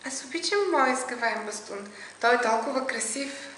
Аз обичам моя изкаваем бастун. Той е толкова красив.